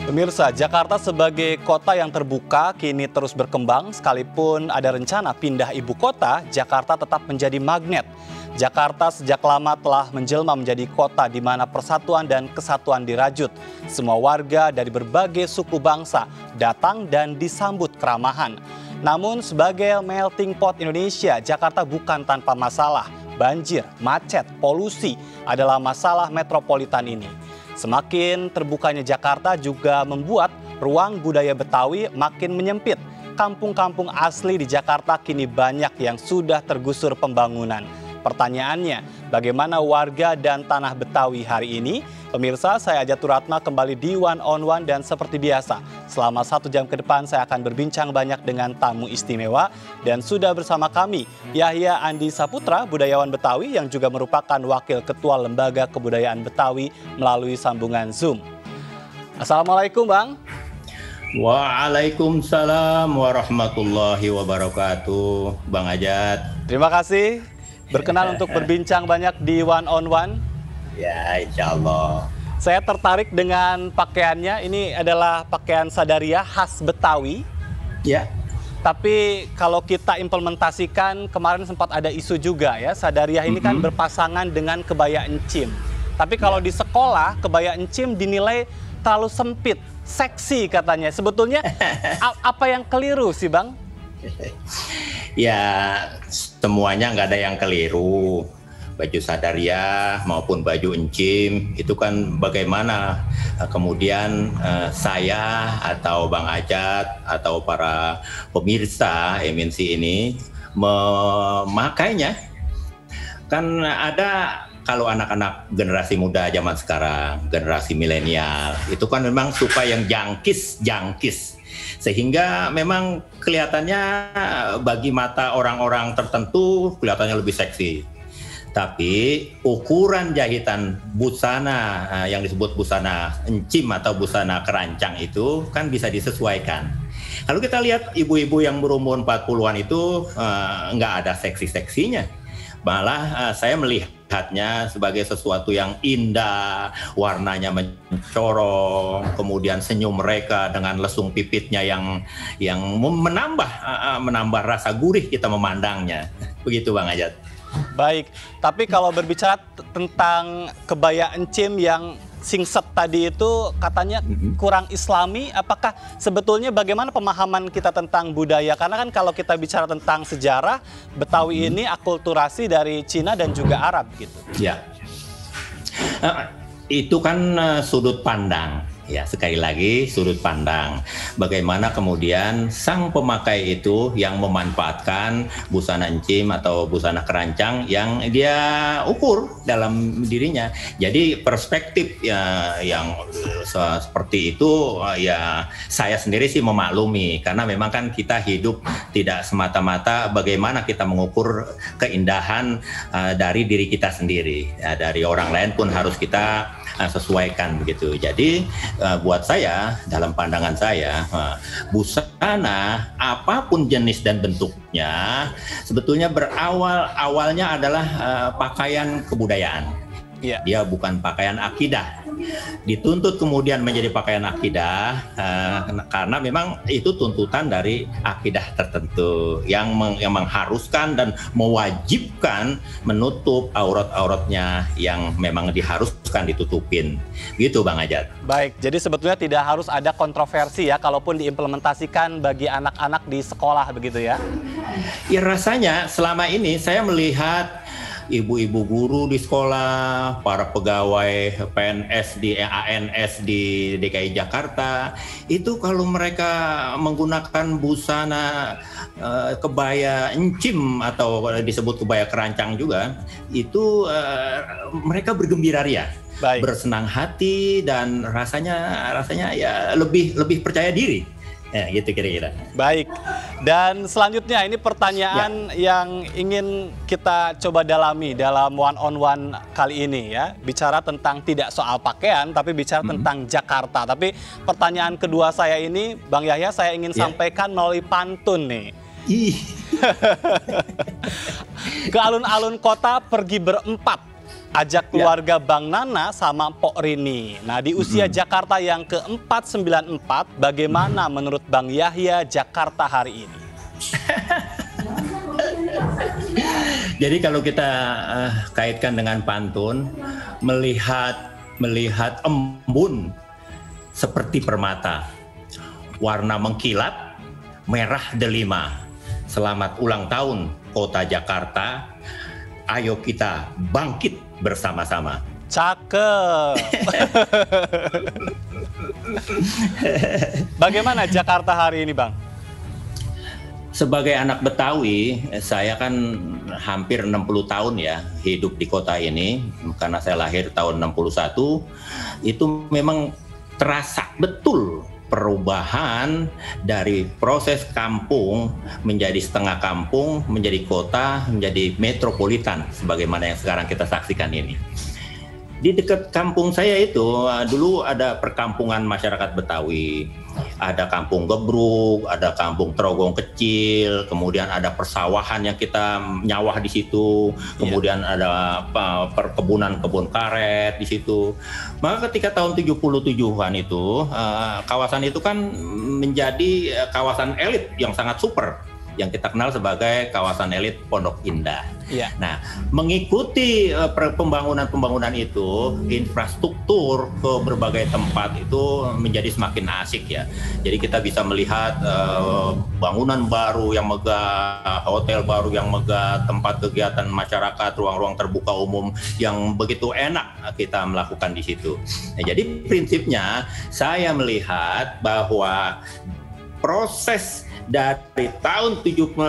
Pemirsa, Jakarta sebagai kota yang terbuka kini terus berkembang. Sekalipun ada rencana pindah ibu kota, Jakarta tetap menjadi magnet. Jakarta sejak lama telah menjelma menjadi kota di mana persatuan dan kesatuan dirajut. Semua warga dari berbagai suku bangsa datang dan disambut keramahan. Namun sebagai melting pot Indonesia, Jakarta bukan tanpa masalah. Banjir, macet, polusi adalah masalah metropolitan ini. Semakin terbukanya Jakarta juga membuat ruang budaya Betawi makin menyempit. Kampung-kampung asli di Jakarta kini banyak yang sudah tergusur pembangunan. Pertanyaannya, bagaimana warga dan tanah Betawi hari ini? Pemirsa, saya Ajatur Ratna kembali di One on One dan seperti biasa, selama 1 jam ke depan saya akan berbincang banyak dengan tamu istimewa dan sudah bersama kami Yahya Andi Saputra, budayawan Betawi yang juga merupakan Wakil Ketua Lembaga Kebudayaan Betawi melalui sambungan Zoom. Assalamualaikum Bang. Waalaikumsalam warahmatullahi wabarakatuh, Bang Ajat. Terima kasih. Berkenan untuk berbincang banyak di One on One. Ya, insya Allah. Saya tertarik dengan pakaiannya. Ini adalah pakaian sadaria khas Betawi. Ya. Tapi kalau kita implementasikan, kemarin sempat ada isu juga ya. Sadaria ini kan berpasangan dengan kebaya encim. Tapi kalau di sekolah, kebaya encim dinilai terlalu sempit, seksi katanya. Sebetulnya apa yang keliru sih Bang? Ya, semuanya nggak ada yang keliru. Baju sadaria maupun baju encim itu kan bagaimana kemudian saya atau Bang Ajat atau para pemirsa MNC ini memakainya. Kan ada kalau anak-anak generasi muda zaman sekarang, generasi milenial, itu kan memang suka yang jangkis. Sehingga memang kelihatannya bagi mata orang-orang tertentu kelihatannya lebih seksi. Tapi ukuran jahitan busana yang disebut busana encim atau busana kerancang itu kan bisa disesuaikan. Kalau kita lihat ibu-ibu yang berumur 40-an itu nggak ada seksi-seksinya. Malah saya melihatnya sebagai sesuatu yang indah, warnanya mencorong, kemudian senyum mereka dengan lesung pipitnya yang menambah rasa gurih kita memandangnya. Begitu Bang Ajat. Baik, tapi kalau berbicara tentang kebaya encim yang singset tadi itu katanya kurang islami, apakah sebetulnya bagaimana pemahaman kita tentang budaya? Karena kan kalau kita bicara tentang sejarah, Betawi ini akulturasi dari Cina dan juga Arab gitu. Ya, itu kan sudut pandang. Ya, sekali lagi sudut pandang. Bagaimana kemudian sang pemakai itu yang memanfaatkan busana encim atau busana kerancang yang dia ukur dalam dirinya. Jadi perspektif yang seperti itu ya saya sendiri sih memaklumi, karena memang kan kita hidup tidak semata-mata bagaimana kita mengukur keindahan dari diri kita sendiri. Ya, dari orang lain pun harus kita sesuaikan begitu. Jadi buat saya, dalam pandangan saya, busana apapun jenis dan bentuknya sebetulnya awalnya adalah pakaian kebudayaan. Yeah. Dia bukan pakaian akidah. Dituntut kemudian menjadi pakaian akidah karena memang itu tuntutan dari akidah tertentu yang mengharuskan dan mewajibkan menutup aurat-auratnya yang memang diharuskan ditutupin. Gitu Bang Ajat. Baik, jadi sebetulnya tidak harus ada kontroversi ya kalaupun diimplementasikan bagi anak-anak di sekolah begitu ya? Ya rasanya selama ini saya melihat ibu-ibu guru di sekolah, para pegawai PNS di ANS di DKI Jakarta, itu kalau mereka menggunakan busana kebaya encim atau disebut kebaya kerancang juga, itu mereka bergembira ria, bersenang hati dan rasanya ya lebih percaya diri. Ya, gitu kira-kira. Baik, dan selanjutnya ini pertanyaan yang ingin kita coba dalami dalam One on One kali ini ya. Bicara tentang tidak soal pakaian, tapi bicara tentang Jakarta. Tapi pertanyaan kedua saya ini, Bang Yahya, saya ingin sampaikan melalui pantun nih. Ke alun-alun kota pergi berempat. ajak keluarga Bang Nana sama Pok Rini. Nah, di usia Jakarta yang ke-494, bagaimana menurut Bang Yahya Jakarta hari ini? Jadi kalau kita kaitkan dengan pantun, melihat embun seperti permata, warna mengkilat, merah delima. Selamat ulang tahun Kota Jakarta. Ayo kita bangkit bersama-sama. Cakep. Bagaimana Jakarta hari ini, Bang? Sebagai anak Betawi, saya kan hampir 60 tahun ya hidup di kota ini, karena saya lahir tahun 61. Itu memang terasa betul perubahan dari proses kampung menjadi setengah kampung, menjadi kota, menjadi metropolitan sebagaimana yang sekarang kita saksikan ini. Di dekat kampung saya itu dulu ada perkampungan masyarakat Betawi, ada kampung Gebruk, ada kampung Trogong kecil, kemudian ada persawahan yang kita nyawah di situ, kemudian ada perkebunan kebun karet di situ. Maka ketika tahun 77-an itu, kawasan itu kan menjadi kawasan elit yang sangat super, yang kita kenal sebagai kawasan elit Pondok Indah. Nah, mengikuti pembangunan itu, infrastruktur ke berbagai tempat itu menjadi semakin asik ya. Jadi kita bisa melihat bangunan baru yang megah, hotel baru yang megah, tempat kegiatan masyarakat, ruang-ruang terbuka umum yang begitu enak kita melakukan di situ. Nah, jadi prinsipnya saya melihat bahwa proses dari tahun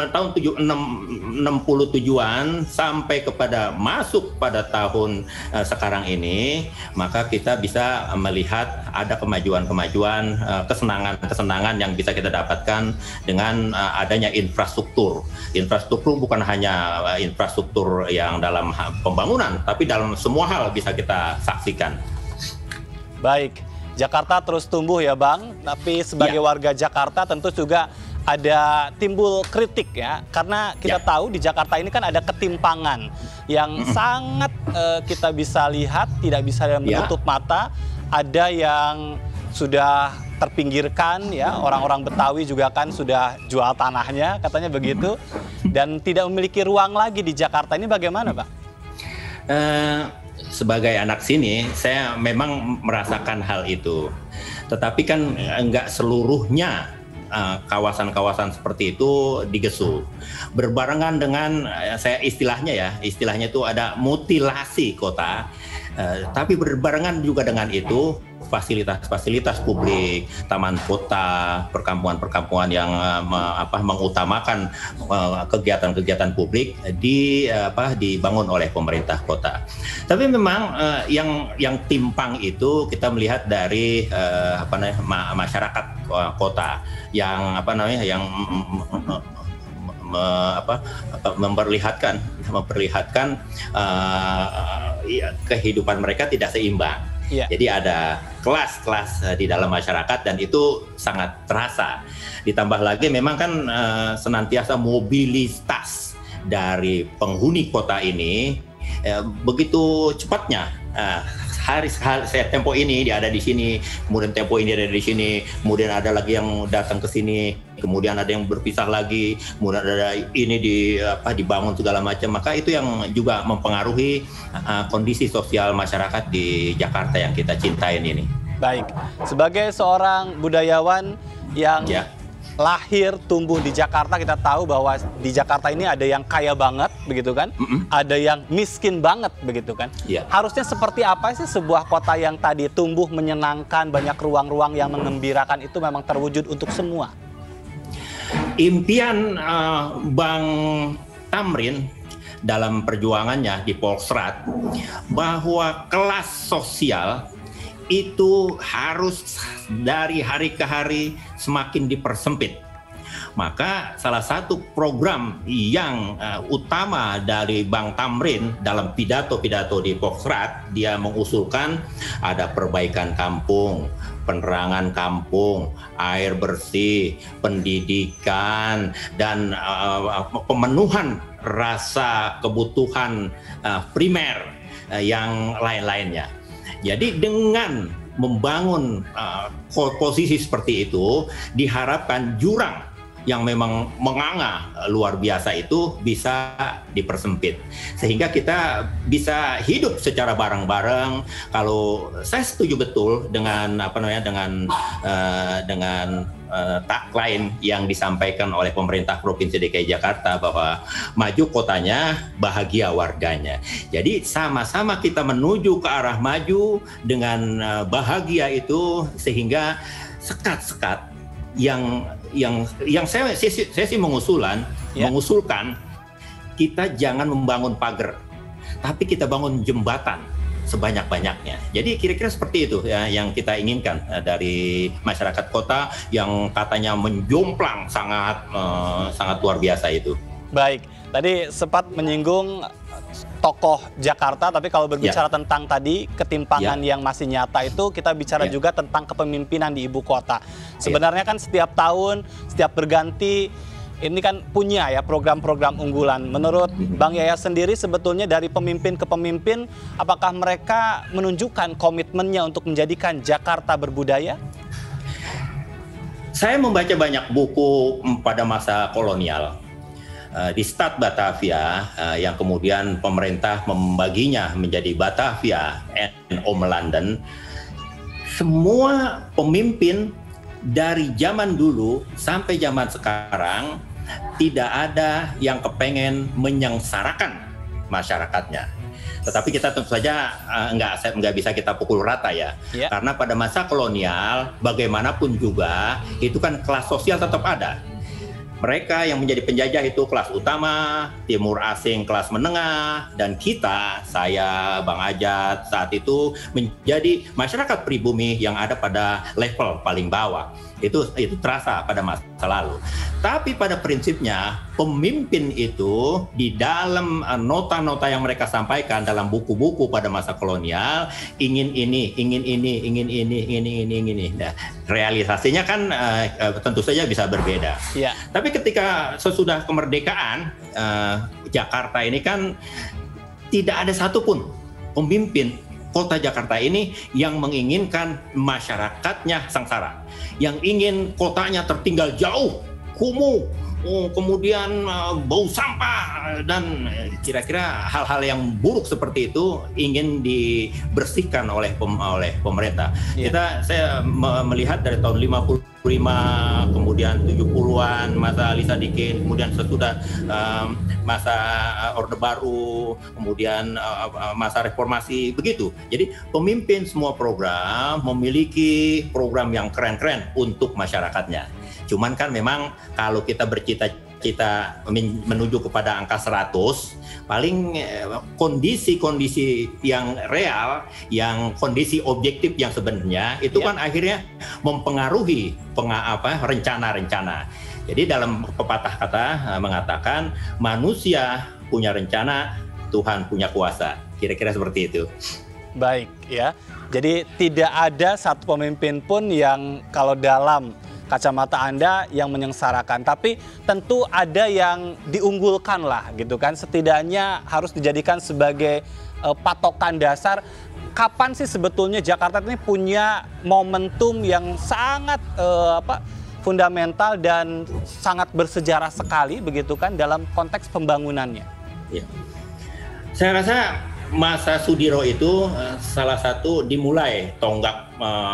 67-an sampai kepada masuk pada tahun sekarang ini, maka kita bisa melihat ada kemajuan-kemajuan, kesenangan-kesenangan yang bisa kita dapatkan dengan adanya infrastruktur. Infrastruktur bukan hanya infrastruktur yang dalam pembangunan, tapi dalam semua hal bisa kita saksikan. Baik, Jakarta terus tumbuh ya Bang, tapi sebagai warga Jakarta tentu juga ada timbul kritik ya, karena kita tahu di Jakarta ini kan ada ketimpangan yang sangat kita bisa lihat, tidak bisa menutup mata. Ada yang sudah terpinggirkan ya, orang-orang Betawi juga kan sudah jual tanahnya katanya begitu, dan tidak memiliki ruang lagi di Jakarta. Ini bagaimana Pak? Sebagai anak sini, saya memang merasakan hal itu, tetapi kan enggak seluruhnya kawasan-kawasan seperti itu digesu. Berbarengan dengan saya istilahnya itu ada mutilasi kota, tapi berbarengan juga dengan itu fasilitas-fasilitas publik, taman kota, perkampungan-perkampungan yang mengutamakan kegiatan-kegiatan publik dibangun oleh pemerintah kota. Tapi memang yang timpang itu kita melihat dari masyarakat kota yang memperlihatkan kehidupan mereka tidak seimbang. Jadi ada kelas-kelas di dalam masyarakat dan itu sangat terasa. Ditambah lagi memang kan senantiasa mobilitas dari penghuni kota ini begitu cepatnya. Hari tempo ini dia ada di sini, kemudian tempo ini ada di sini, kemudian ada lagi yang datang ke sini, kemudian ada yang berpisah lagi, kemudian ada ini dibangun segala macam. Maka itu yang juga mempengaruhi kondisi sosial masyarakat di Jakarta yang kita cintain ini. Baik, sebagai seorang budayawan yang lahir tumbuh di Jakarta, kita tahu bahwa di Jakarta ini ada yang kaya banget begitu kan, ada yang miskin banget begitu kan. Harusnya seperti apa sih sebuah kota yang tadi tumbuh menyenangkan, banyak ruang-ruang yang mengembirakan, itu memang terwujud untuk semua? Impian Bang Tamrin dalam perjuangannya di Polsrat bahwa kelas sosial itu harus dari hari ke hari semakin dipersempit. Maka salah satu program yang utama dari Bang Tamrin dalam pidato-pidato di Polsrat, dia mengusulkan ada perbaikan kampung, penerangan kampung, air bersih, pendidikan, dan pemenuhan rasa kebutuhan primer yang lain-lainnya. Jadi dengan membangun posisi seperti itu, diharapkan jurang yang memang menganga luar biasa itu bisa dipersempit sehingga kita bisa hidup secara bareng-bareng. Kalau saya setuju betul dengan tagline yang disampaikan oleh pemerintah Provinsi DKI Jakarta bahwa maju kotanya, bahagia warganya. Jadi sama-sama kita menuju ke arah maju dengan bahagia itu, sehingga sekat-sekat yang saya sih mengusulkan kita jangan membangun pagar, tapi kita bangun jembatan sebanyak-banyaknya. Jadi kira-kira seperti itu ya yang kita inginkan dari masyarakat kota yang katanya menjomplang sangat luar biasa itu. Baik, tadi sempat menyinggung tokoh Jakarta, tapi kalau berbicara tentang tadi ketimpangan yang masih nyata itu, kita bicara juga tentang kepemimpinan di ibu kota. Sebenarnya kan setiap tahun, setiap berganti, ini kan punya ya program-program unggulan. Menurut Bang Yaya sendiri sebetulnya dari pemimpin ke pemimpin, apakah mereka menunjukkan komitmennya untuk menjadikan Jakarta berbudaya? Saya membaca banyak buku pada masa kolonial. Di Stad Batavia yang kemudian pemerintah membaginya menjadi Batavia and Om London. Semua pemimpin dari zaman dulu sampai zaman sekarang tidak ada yang kepengen menyengsarakan masyarakatnya. Tetapi kita tentu saja nggak bisa kita pukul rata ya. Karena pada masa kolonial bagaimanapun juga itu kan kelas sosial tetap ada. Mereka yang menjadi penjajah itu kelas utama, timur asing kelas menengah, dan kita, saya, Bang Ajat, saat itu menjadi masyarakat pribumi yang ada pada level paling bawah. Itu terasa pada masa lalu. Tapi pada prinsipnya, pemimpin itu di dalam nota-nota yang mereka sampaikan dalam buku-buku pada masa kolonial, ingin ini. Nah, realisasinya kan tentu saja bisa berbeda. Tapi ketika sesudah kemerdekaan, Jakarta ini kan tidak ada satupun pemimpin kota Jakarta ini yang menginginkan masyarakatnya sengsara, yang ingin kotanya tertinggal jauh, kumuh, kemudian bau sampah, dan kira-kira hal-hal yang buruk seperti itu ingin dibersihkan oleh pemerintah. Saya melihat dari tahun 55, kemudian 70-an masa Ali Sadikin, kemudian sesudah masa Orde Baru, kemudian masa reformasi, begitu. Jadi pemimpin semua program memiliki program yang keren-keren untuk masyarakatnya. Cuman kan memang kalau kita bercita-cita menuju kepada angka 100, paling kondisi-kondisi yang real, yang kondisi objektif yang sebenarnya itu kan akhirnya mempengaruhi rencana-rencana. Jadi dalam pepatah kata mengatakan manusia punya rencana, Tuhan punya kuasa. Kira-kira seperti itu. Baik ya. Jadi tidak ada satu pemimpin pun yang kalau dalam kacamata Anda yang menyengsarakan, tapi tentu ada yang diunggulkan lah gitu kan, setidaknya harus dijadikan sebagai patokan dasar. Kapan sih sebetulnya Jakarta ini punya momentum yang sangat fundamental dan sangat bersejarah sekali begitu kan dalam konteks pembangunannya? Ya. Saya rasa masa Sudiro itu salah satu dimulai tonggak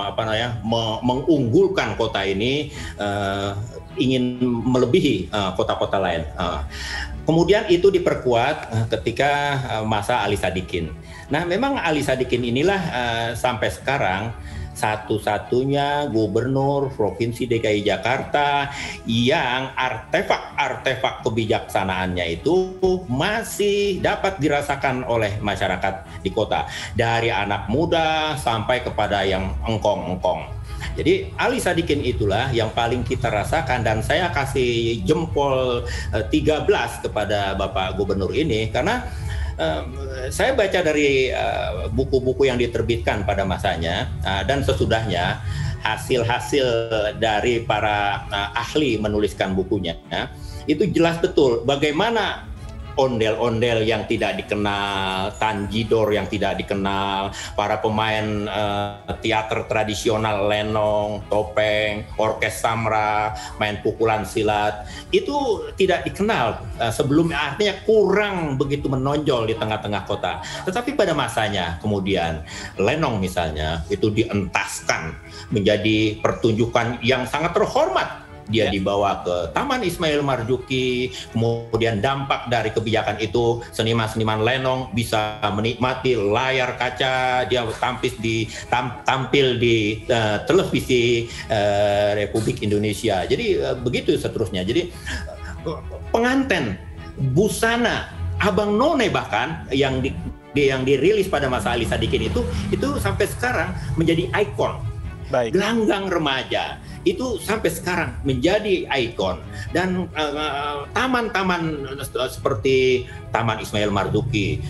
mengunggulkan kota ini, ingin melebihi kota-kota lain. Kemudian itu diperkuat ketika masa Ali Sadikin. Nah, memang Ali Sadikin inilah sampai sekarang satu-satunya gubernur Provinsi DKI Jakarta yang artefak kebijaksanaannya itu masih dapat dirasakan oleh masyarakat di kota. Dari anak muda sampai kepada yang engkong-engkong. Jadi Ali Sadikin itulah yang paling kita rasakan, dan saya kasih jempol 13 kepada Bapak Gubernur ini karena saya baca dari buku-buku yang diterbitkan pada masanya dan sesudahnya, hasil-hasil dari para ahli menuliskan bukunya, itu jelas betul bagaimana ondel-ondel yang tidak dikenal, tanjidor yang tidak dikenal, para pemain teater tradisional, lenong, topeng, orkes samra, main pukulan silat, itu tidak dikenal sebelumnya, artinya kurang begitu menonjol di tengah-tengah kota. Tetapi pada masanya kemudian lenong misalnya itu dientaskan menjadi pertunjukan yang sangat terhormat. Dia dibawa ke Taman Ismail Marzuki, kemudian dampak dari kebijakan itu seniman-seniman lenong bisa menikmati layar kaca, dia tampil di televisi Republik Indonesia. Jadi begitu seterusnya. Jadi penganten, busana, abang none bahkan yang dirilis pada masa Ali Sadikin itu sampai sekarang menjadi ikon. Baik. Gelanggang remaja itu sampai sekarang menjadi ikon, dan taman-taman seperti Taman Ismail Marzuki,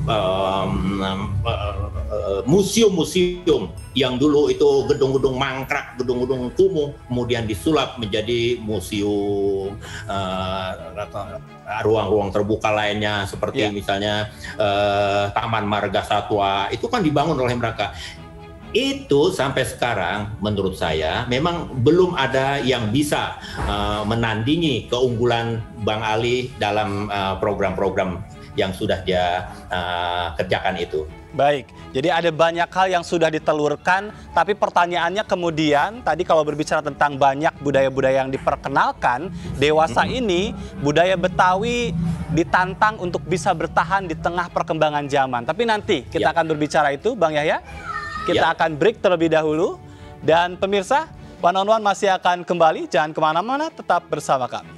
museum-museum yang dulu itu gedung-gedung mangkrak, gedung-gedung kumuh, kemudian disulap menjadi museum, ruang-ruang terbuka lainnya seperti misalnya Taman Marga Satwa, itu kan dibangun oleh mereka. Itu sampai sekarang menurut saya memang belum ada yang bisa menandingi keunggulan Bang Ali dalam program-program yang sudah dia kerjakan itu. Baik, jadi ada banyak hal yang sudah ditelurkan, tapi pertanyaannya kemudian tadi kalau berbicara tentang banyak budaya-budaya yang diperkenalkan, dewasa ini budaya Betawi ditantang untuk bisa bertahan di tengah perkembangan zaman. Tapi nanti kita akan berbicara itu, Bang Yahya. Kita akan break terlebih dahulu. Dan pemirsa, One on One masih akan kembali. Jangan kemana-mana, tetap bersama kami.